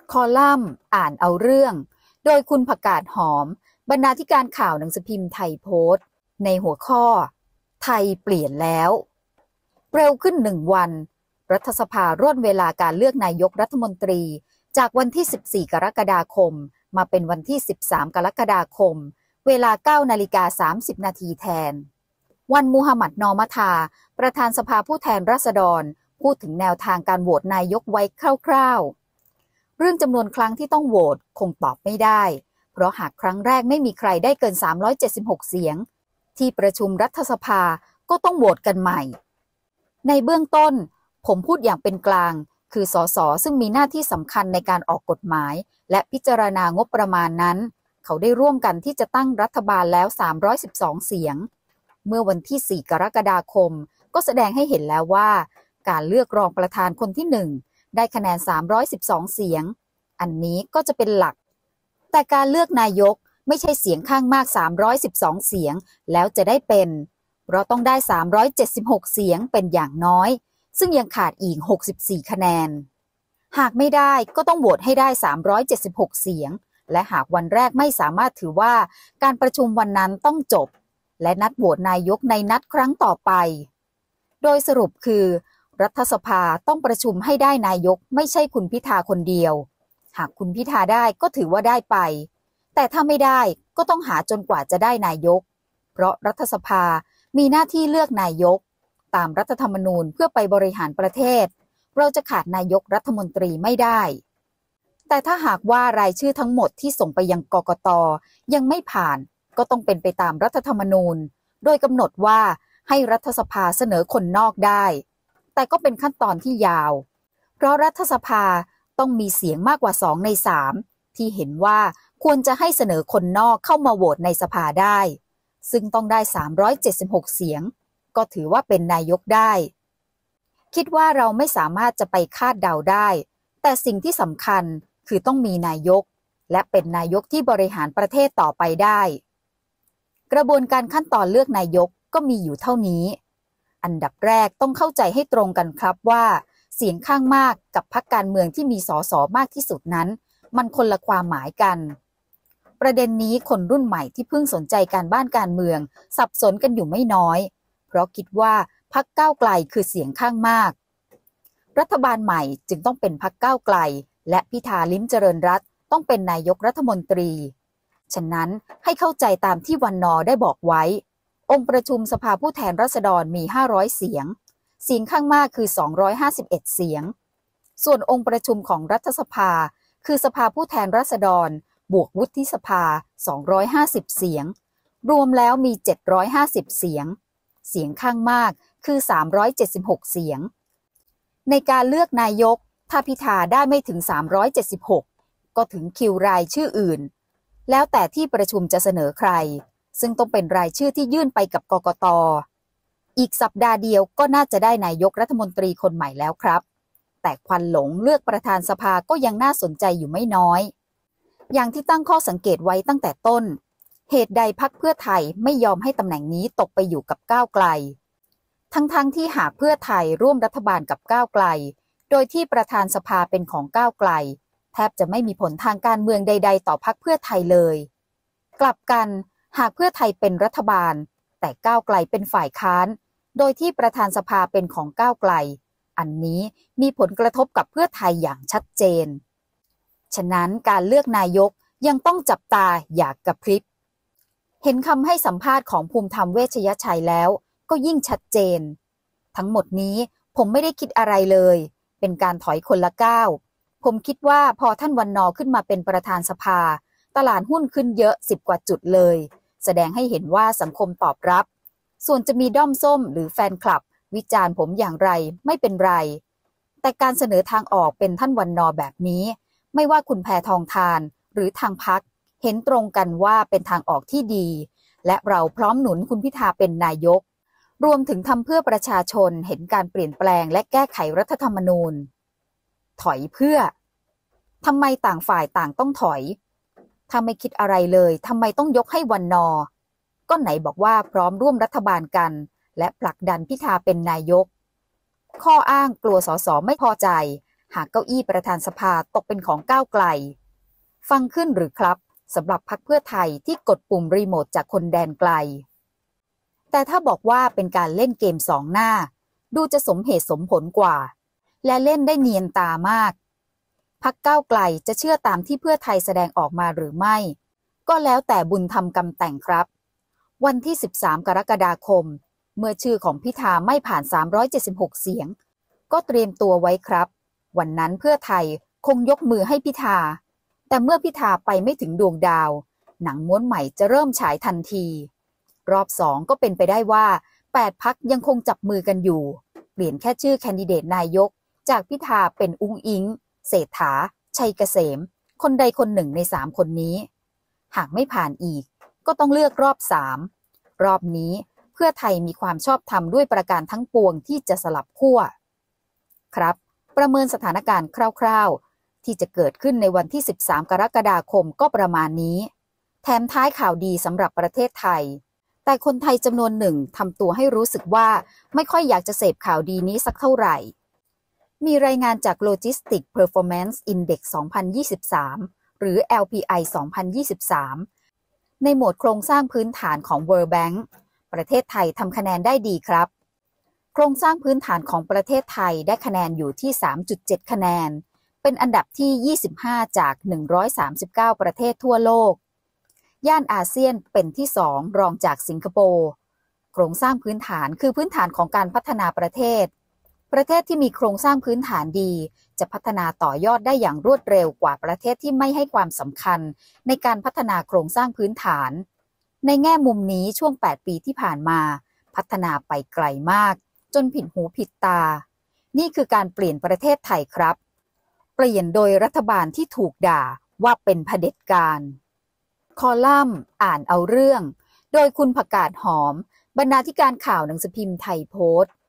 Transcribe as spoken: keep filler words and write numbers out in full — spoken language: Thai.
คอลัมน์อ่านเอาเรื่องโดยคุณผักกาดหอมบรรณาธิการข่าวหนังสือพิมพ์ไทยโพสต์ในหัวข้อไทยเปลี่ยนแล้วเร็วขึ้นหนึ่งวันรัฐสภาร่นเวลาการเลือกนายกรัฐมนตรีจากวันที่สิบสี่กรกฎาคมมาเป็นวันที่สิบสามกรกฎาคมเวลา เก้านาฬิกาสามสิบนาทีแทนวันมูฮัมหมัดนอมะทาประธานสภาผู้แทนราษฎรพูดถึงแนวทางการโหวตนายกไว้คร่าวๆเรื่องจำนวนครั้งที่ต้องโหวตคงตอบไม่ได้เพราะหากครั้งแรกไม่มีใครได้เกินสามร้อยเจ็ดสิบหกเสียงที่ประชุมรัฐสภาก็ต้องโหวตกันใหม่ในเบื้องต้นผมพูดอย่างเป็นกลางคือสสซึ่งมีหน้าที่สำคัญในการออกกฎหมายและพิจารณางบประมาณนั้นเขาได้ร่วมกันที่จะตั้งรัฐบาลแล้วสามร้อยสิบสองเสียงเมื่อวันที่สี่กรกฎาคมก็แสดงให้เห็นแล้วว่าการเลือกรองประธานคนที่หนึ่งได้คะแนนสามร้อยสิบสองเสียงอันนี้ก็จะเป็นหลักแต่การเลือกนายกไม่ใช่เสียงข้างมากสามร้อยสิบสองเสียงแล้วจะได้เป็นเพราะต้องได้สามร้อยเจ็ดสิบหกเสียงเป็นอย่างน้อยซึ่งยังขาดอีกหกสิบสี่คะแนนหากไม่ได้ก็ต้องโหวตให้ได้สามร้อยเจ็ดสิบหกเสียงและหากวันแรกไม่สามารถถือว่าการประชุมวันนั้นต้องจบและนัดโหวตนายกในนัดครั้งต่อไปโดยสรุปคือรัฐสภาต้องประชุมให้ได้นายกไม่ใช่คุณพิธาคนเดียวหากคุณพิธาได้ก็ถือว่าได้ไปแต่ถ้าไม่ได้ก็ต้องหาจนกว่าจะได้นายกเพราะรัฐสภามีหน้าที่เลือกนายกตามรัฐธรรมนูญเพื่อไปบริหารประเทศเราจะขาดนายกรัฐมนตรีไม่ได้แต่ถ้าหากว่ารายชื่อทั้งหมดที่ส่งไปยังกกต.ยังไม่ผ่านก็ต้องเป็นไปตามรัฐธรรมนูญโดยกำหนดว่าให้รัฐสภาเสนอคนนอกได้แต่ก็เป็นขั้นตอนที่ยาวเพราะรัฐสภาต้องมีเสียงมากกว่าสองในสามที่เห็นว่าควรจะให้เสนอคนนอกเข้ามาโหวตในสภาได้ซึ่งต้องได้สามร้อยเจ็ดสิบหกเสียงก็ถือว่าเป็นนายกได้คิดว่าเราไม่สามารถจะไปคาดเดาได้แต่สิ่งที่สำคัญคือต้องมีนายกและเป็นนายกที่บริหารประเทศต่อไปได้กระบวนการขั้นตอนเลือกนายกก็มีอยู่เท่านี้อันดับแรกต้องเข้าใจให้ตรงกันครับว่าเสียงข้างมากกับพรรคการเมืองที่มีสสมากที่สุดนั้นมันคนละความหมายกันประเด็นนี้คนรุ่นใหม่ที่เพิ่งสนใจการบ้านการเมืองสับสนกันอยู่ไม่น้อยเพราะคิดว่าพรรคก้าวไกลคือเสียงข้างมากรัฐบาลใหม่จึงต้องเป็นพรรคก้าวไกลและพิธาลิ้มเจริญรัตน์ต้องเป็นนายกรัฐมนตรีฉะนั้นให้เข้าใจตามที่วันนอได้บอกไว้องค์ประชุมสภาผู้แทนราษฎรมีห้าร้อยเสียงเสียงข้างมากคือสองร้อยห้าสิบเอ็ดเสียงส่วนองค์ประชุมของรัฐสภาคือสภาผู้แทนราษฎรบวกวุฒิสภาสองร้อยห้าสิบเสียงรวมแล้วมีเจ็ดร้อยห้าสิบเสียงเสียงข้างมากคือสามร้อยเจ็ดสิบหกเสียงในการเลือกนายกถ้าพิธาได้ไม่ถึงสามร้อยเจ็ดสิบหกก็ถึงคิวรายชื่ออื่นแล้วแต่ที่ประชุมจะเสนอใครซึ่งต้องเป็นรายชื่อที่ยื่นไปกับกกต.อีกสัปดาห์เดียวก็น่าจะได้นายกรัฐมนตรีคนใหม่แล้วครับแต่ควันหลงเลือกประธานสภาก็ยังน่าสนใจอยู่ไม่น้อยอย่างที่ตั้งข้อสังเกตไว้ตั้งแต่ต้นเหตุใดพรรคเพื่อไทยไม่ยอมให้ตำแหน่งนี้ตกไปอยู่กับก้าวไกลทั้งๆ ท, ที่หากเพื่อไทยร่วมรัฐบาลกับก้าวไกลโดยที่ประธานสภาเป็นของก้าวไกลแทบจะไม่มีผลทางการเมืองใดๆต่อพรรคเพื่อไทยเลยกลับกันหากเพื่อไทยเป็นรัฐบาลแต่ก้าวไกลเป็นฝ่ายค้านโดยที่ประธานสภาเป็นของก้าวไกลอันนี้มีผลกระทบกับเพื่อไทยอย่างชัดเจนฉะนั้นการเลือกนายกยังต้องจับตาอย่ากระพริบเห็นคำให้สัมภาษณ์ของภูมิธรรมเวชยชัยแล้วก็ยิ่งชัดเจนทั้งหมดนี้ผมไม่ได้คิดอะไรเลยเป็นการถอยคนละก้าวผมคิดว่าพอท่านวันนอขึ้นมาเป็นประธานสภาตลาดหุ้นขึ้นเยอะสิบกว่าจุดเลยแสดงให้เห็นว่าสังคมตอบรับส่วนจะมีด้อมส้มหรือแฟนคลับวิจารณ์ผมอย่างไรไม่เป็นไรแต่การเสนอทางออกเป็นท่านวันนอแบบนี้ไม่ว่าคุณแพทองธารหรือทางพรรคเห็นตรงกันว่าเป็นทางออกที่ดีและเราพร้อมหนุนคุณพิธาเป็นนายกรวมถึงทำเพื่อประชาชนเห็นการเปลี่ยนแปลงและแก้ไขรัฐธรรมนูญถอยเพื่อทำไมต่างฝ่ายต่างต้องถอยถ้าไม่คิดอะไรเลยทำไมต้องยกให้วันนอก็ไหนบอกว่าพร้อมร่วมรัฐบาลกันและผลักดันพิธาเป็นนายกข้ออ้างกลัวสสไม่พอใจหากเก้าอี้ประธานสภาตกเป็นของก้าวไกลฟังขึ้นหรือครับสำหรับพรรคเพื่อไทยที่กดปุ่มรีโมทจากคนแดนไกลแต่ถ้าบอกว่าเป็นการเล่นเกมสองหน้าดูจะสมเหตุสมผลกว่าและเล่นได้เนียนตามากพรรคก้าวไกลจะเชื่อตามที่เพื่อไทยแสดงออกมาหรือไม่ก็แล้วแต่บุญทำกรรมแต่งครับวันที่สิบสามกรกฎาคมเมื่อชื่อของพิธาไม่ผ่านสามร้อยเจ็ดสิบหกเสียงก็เตรียมตัวไว้ครับวันนั้นเพื่อไทยคงยกมือให้พิธาแต่เมื่อพิธาไปไม่ถึงดวงดาวหนังม้วนใหม่จะเริ่มฉายทันทีรอบสองก็เป็นไปได้ว่าแปดพรรคยังคงจับมือกันอยู่เปลี่ยนแค่ชื่อแคนดิเดตนายกจากพิธาเป็นอุ๊งอิ๊งเศรษฐาชัยเกษมคนใดคนหนึ่งในสามคนนี้หากไม่ผ่านอีกก็ต้องเลือกรอบสามรอบนี้เพื่อไทยมีความชอบธรรมด้วยประการทั้งปวงที่จะสลับขั้วครับประเมินสถานการณ์คร่าวๆที่จะเกิดขึ้นในวันที่สิบสามกรกฎาคมก็ประมาณนี้แถมท้ายข่าวดีสำหรับประเทศไทยแต่คนไทยจำนวนหนึ่งทำตัวให้รู้สึกว่าไม่ค่อยอยากจะเสพข่าวดีนี้สักเท่าไหร่มีรายงานจาก Logistics Performance Index สองพันยี่สิบสาม หรือ แอล พี ไอ สองพันยี่สิบสาม ในหมวดโครงสร้างพื้นฐานของ World Bank ประเทศไทยทำคะแนนได้ดีครับโครงสร้างพื้นฐานของประเทศไทยได้คะแนนอยู่ที่ สามจุดเจ็ด คะแนนเป็นอันดับที่ ยี่สิบห้า จาก หนึ่งร้อยสามสิบเก้า ประเทศทั่วโลกย่านอาเซียนเป็นที่สองรองจากสิงคโปร์โครงสร้างพื้นฐานคือพื้นฐานของการพัฒนาประเทศประเทศที่มีโครงสร้างพื้นฐานดีจะพัฒนาต่อยอดได้อย่างรวดเร็วกว่าประเทศที่ไม่ให้ความสำคัญในการพัฒนาโครงสร้างพื้นฐานในแง่มุมนี้ช่วงแปดปีที่ผ่านมาพัฒนาไปไกลมากจนผิดหูผิดตานี่คือการเปลี่ยนประเทศไทยครับเปลี่ยนโดยรัฐบาลที่ถูกด่าว่าเป็นเผด็จการคอลัมน์อ่านเอาเรื่องโดยคุณผักกาดหอมบรรณาธิการข่าวหนังสือพิมพ์ไทยโพสต์